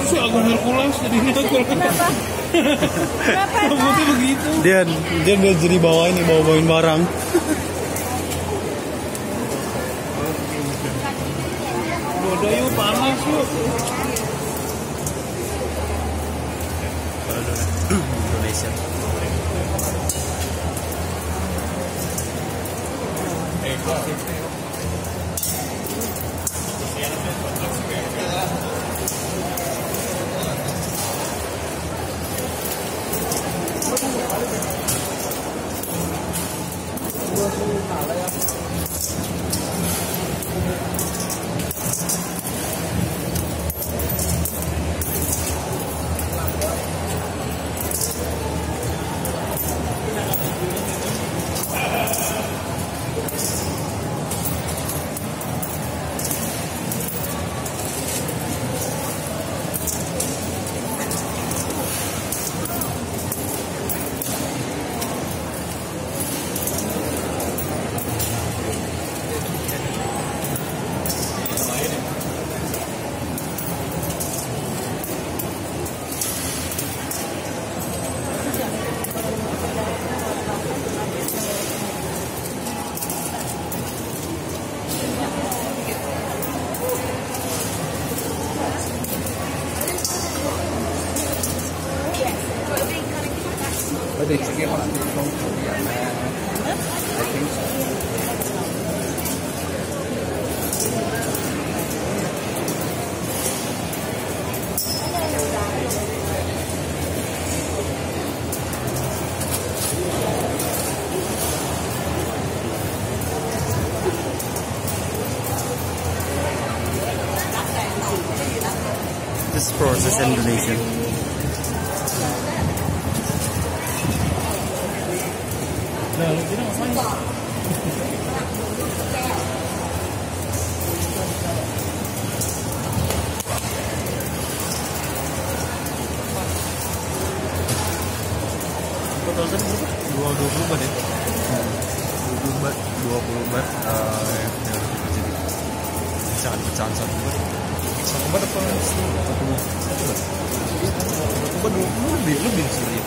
sih Agung Hercules jadinya Kenapa? rambutnya begitu. Dia jadi bawain barang. Udah yuk panas yuk. Indonesia. This process Indonesia. Nah, lu kira ngapain? Total berapa? 20 bat ya? 20 bat, 20 bat yang jadi pecahan-pecahan satu bat. Satu bat apa? Satu bat 20 lebih sih.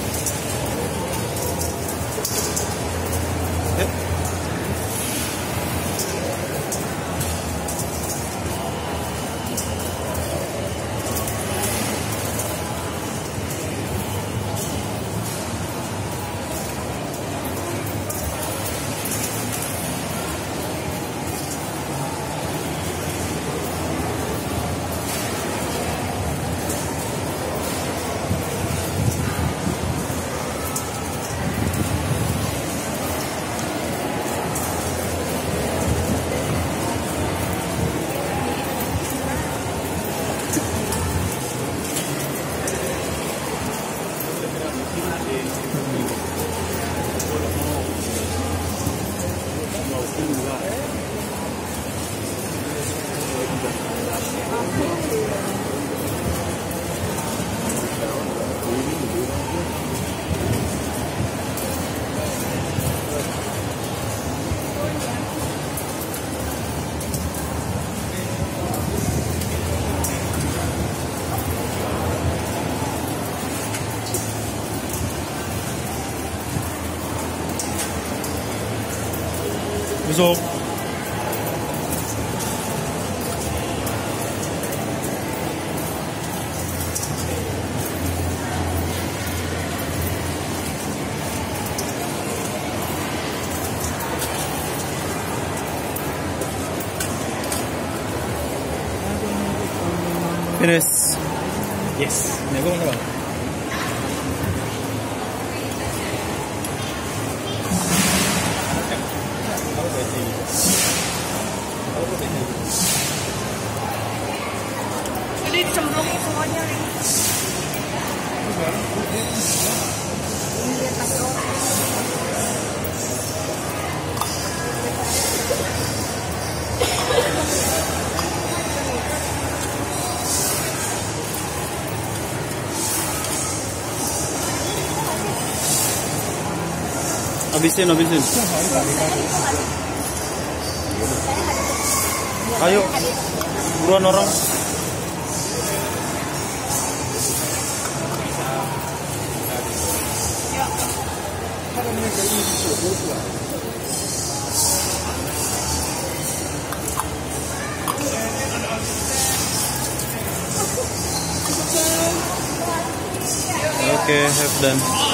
Besok. Finish. Yes. Ini gue mana bang? Ini dicemplungin semuanya nih. Habisin. Ayo, buruan orang. Oke, have done.